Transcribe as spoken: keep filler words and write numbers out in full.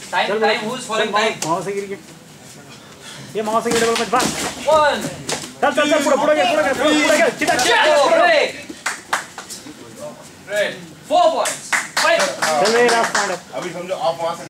Time, time. Who's following time? माओ से गिर के ये माओ से गिर डबल पंच बस One. चल चल चल पूरा पूरा गया पूरा गया पूरा गया सीधा Break. Break. Four points. Five. चल रे लास्ट पॉइंट अभी समझो आप वहां से